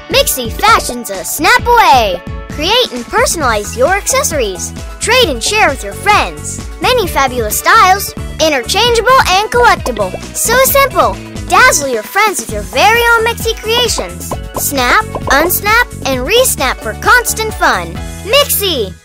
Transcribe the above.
Mixy fashions a snap away. Create and personalize your accessories. Trade and share with your friends. Many fabulous styles, interchangeable and collectible. So simple. Dazzle your friends with your very own Mixy creations. Snap, unsnap, and re-snap for constant fun. Mixy!